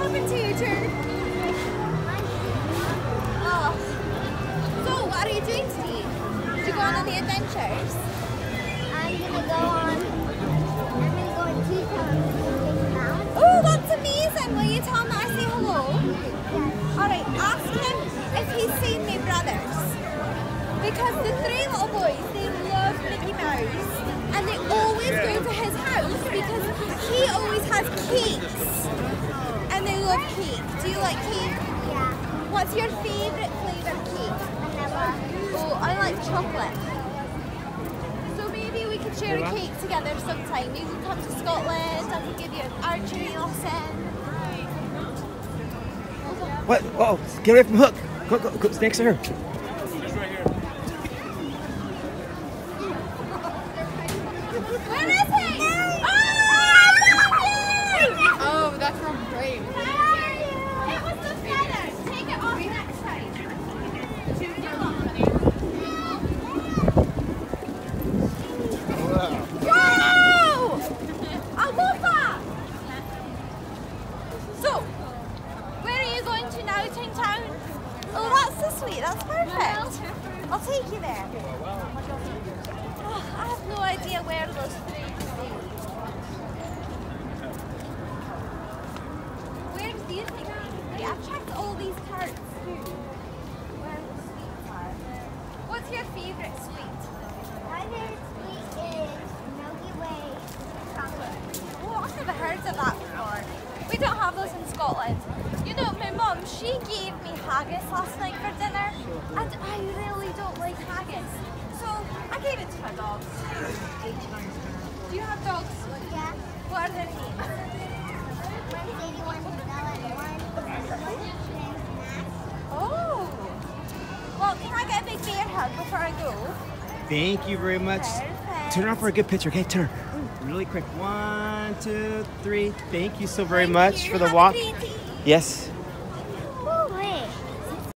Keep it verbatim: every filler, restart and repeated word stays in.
happened to you, Tur? Oh. So, what are you doing today? Did you go on any adventures? I'm gonna go on. I'm gonna go on tea time. Oh, that's amazing! Will you tell him that I say hello? Yes. Alright, ask him if he's seen my brothers. Because the three little boys, they love Mickey Mouse. And they always go to his house because he always has cakes. And they love cake. Do you like cake? Yeah. What's your favourite flavour cake? Vanilla. Oh, I like chocolate. So maybe we could share a cake together sometime. You can come to Scotland, I can give you an archery lesson. What? Oh, get away from Hook. Go, go, go next to her. Where is he? Oh, Oh, that's from Brave. it was the feathers. Take it off next time. Wow! I love that! So, where are you going to now, Ting Town? Oh, that's the sweet. That's perfect. I'll take you there. Oh, I have no idea where those three stay. Where do you think they stay? I've checked all these carts too. Where the sweets are. What's your favourite sweet? My favorite sweet is Milky Way chocolate. Oh, I've never heard of that before. We don't have those in Scotland. You know, my mum, she gave me haggis last night for dinner, and I really don't like haggis. So I gave it to my dogs. Do you have dogs? Yeah. What are their names? One baby, one vanilla, and one snack. Oh. Well, can I get a big bear hug before I go? Thank you very much. Perfect. Turn around for a good picture. Okay, turn. Really quick. One, two, three. Thank you so very Thank much you. for the Have a walk. great day. Yes.